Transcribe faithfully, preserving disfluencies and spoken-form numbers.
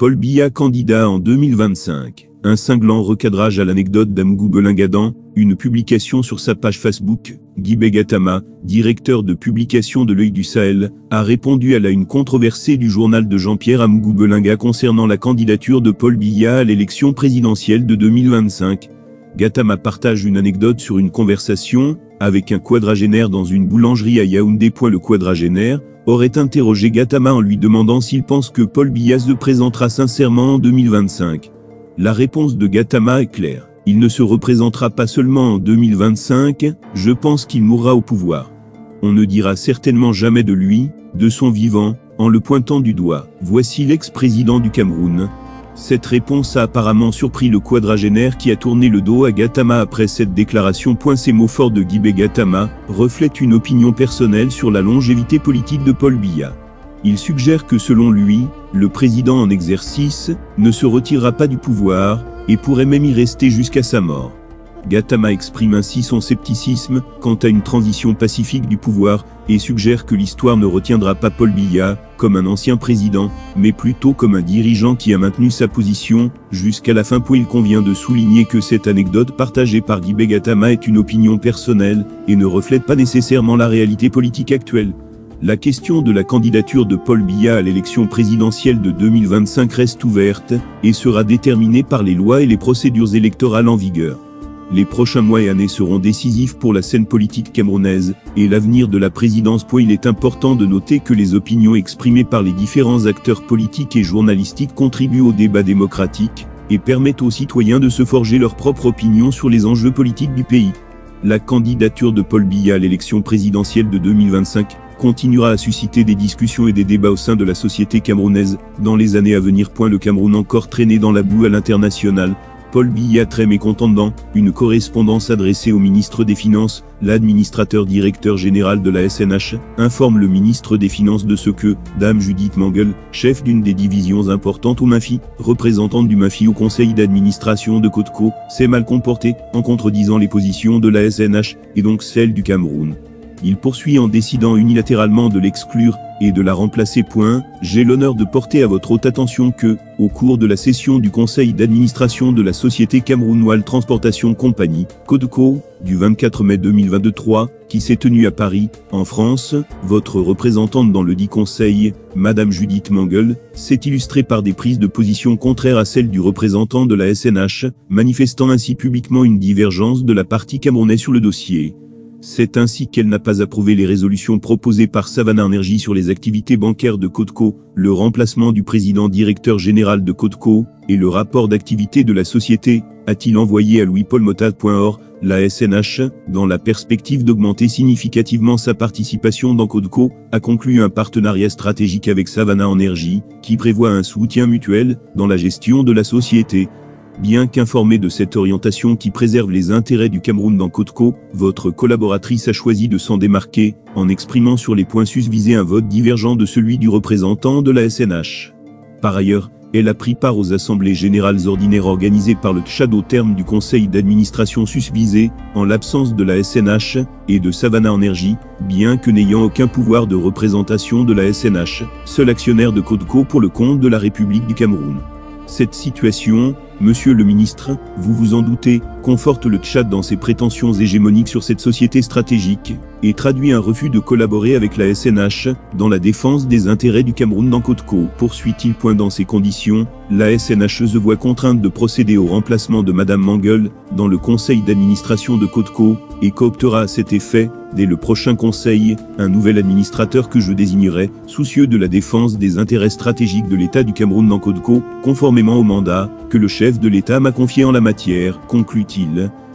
Paul Biya candidat en deux mille vingt-cinq. Un cinglant recadrage à l'anecdote d'Amougou Belingadan, une publication sur sa page Facebook. Guibé Gattama, directeur de publication de l'Œil du Sahel, a répondu à la une controversée du journal de Jean-Pierre Amougou Belinga concernant la candidature de Paul Biya à l'élection présidentielle de deux mille vingt-cinq. Gattama partage une anecdote sur une conversation avec un quadragénaire dans une boulangerie à Yaoundé. Le quadragénaire aurait interrogé Gattama en lui demandant s'il pense que Paul Biya se présentera sincèrement en deux mille vingt-cinq. La réponse de Gattama est claire. Il ne se représentera pas seulement en deux mille vingt-cinq, je pense qu'il mourra au pouvoir. On ne dira certainement jamais de lui, de son vivant, en le pointant du doigt. Voici l'ex-président du Cameroun. Cette réponse a apparemment surpris le quadragénaire qui a tourné le dos à Gattama après cette déclaration. Ces mots forts de Guibé Gattama reflètent une opinion personnelle sur la longévité politique de Paul Biya. Il suggère que selon lui, le président en exercice ne se retirera pas du pouvoir et pourrait même y rester jusqu'à sa mort. Gattama exprime ainsi son scepticisme quant à une transition pacifique du pouvoir et suggère que l'histoire ne retiendra pas Paul Biya comme un ancien président, mais plutôt comme un dirigeant qui a maintenu sa position jusqu'à la fin. Il convient de souligner que cette anecdote partagée par Guibé Gattama est une opinion personnelle et ne reflète pas nécessairement la réalité politique actuelle. La question de la candidature de Paul Biya à l'élection présidentielle de deux mille vingt-cinq reste ouverte et sera déterminée par les lois et les procédures électorales en vigueur. Les prochains mois et années seront décisifs pour la scène politique camerounaise et l'avenir de la présidence. Il est important de noter que les opinions exprimées par les différents acteurs politiques et journalistiques contribuent au débat démocratique et permettent aux citoyens de se forger leur propre opinion sur les enjeux politiques du pays. La candidature de Paul Biya à l'élection présidentielle de deux mille vingt-cinq continuera à susciter des discussions et des débats au sein de la société camerounaise dans les années à venir. Le Cameroun encore traîné dans la boue à l'international. Paul Biya très mécontentant, une correspondance adressée au ministre des Finances, l'administrateur directeur général de la S N H, informe le ministre des Finances de ce que, Dame Judith Mangel, chef d'une des divisions importantes au MAFI, représentante du MAFI au conseil d'administration de Codco, s'est mal comportée, en contredisant les positions de la S N H, et donc celles du Cameroun. Il poursuit en décidant unilatéralement de l'exclure et de la remplacer. J'ai l'honneur de porter à votre haute attention que, au cours de la session du conseil d'administration de la société Cameroun Oil Transportation Company, Codco, du vingt-quatre mai deux mille vingt-trois, qui s'est tenue à Paris, en France, votre représentante dans le dit conseil, Madame Judith Mangel, s'est illustrée par des prises de position contraires à celles du représentant de la S N H, manifestant ainsi publiquement une divergence de la partie camerounaise sur le dossier. C'est ainsi qu'elle n'a pas approuvé les résolutions proposées par Savannah Energy sur les activités bancaires de Codco, le remplacement du président directeur général de Codco, et le rapport d'activité de la société, a-t-il envoyé à Louis Paul Motat. Or, la S N H, dans la perspective d'augmenter significativement sa participation dans Codco, a conclu un partenariat stratégique avec Savannah Energy, qui prévoit un soutien mutuel dans la gestion de la société. Bien qu'informée de cette orientation qui préserve les intérêts du Cameroun dans Codco, votre collaboratrice a choisi de s'en démarquer, en exprimant sur les points susvisés un vote divergent de celui du représentant de la S N H. Par ailleurs, elle a pris part aux assemblées générales ordinaires organisées par le Tchad au terme du conseil d'administration susvisé, en l'absence de la S N H et de Savannah Energy, bien que n'ayant aucun pouvoir de représentation de la S N H, seul actionnaire de Codco pour le compte de la République du Cameroun. Cette situation, monsieur le ministre, vous vous en doutez, conforte le Tchad dans ses prétentions hégémoniques sur cette société stratégique, et traduit un refus de collaborer avec la S N H dans la défense des intérêts du Cameroun dans Codco. Poursuit-il. Dans ces conditions, la S N H se voit contrainte de procéder au remplacement de Madame Mangel dans le conseil d'administration de Codco, et cooptera à cet effet, dès le prochain conseil, un nouvel administrateur que je désignerai, soucieux de la défense des intérêts stratégiques de l'État du Cameroun dans Codco, conformément au mandat que le chef de l'État m'a confié en la matière, conclut-il.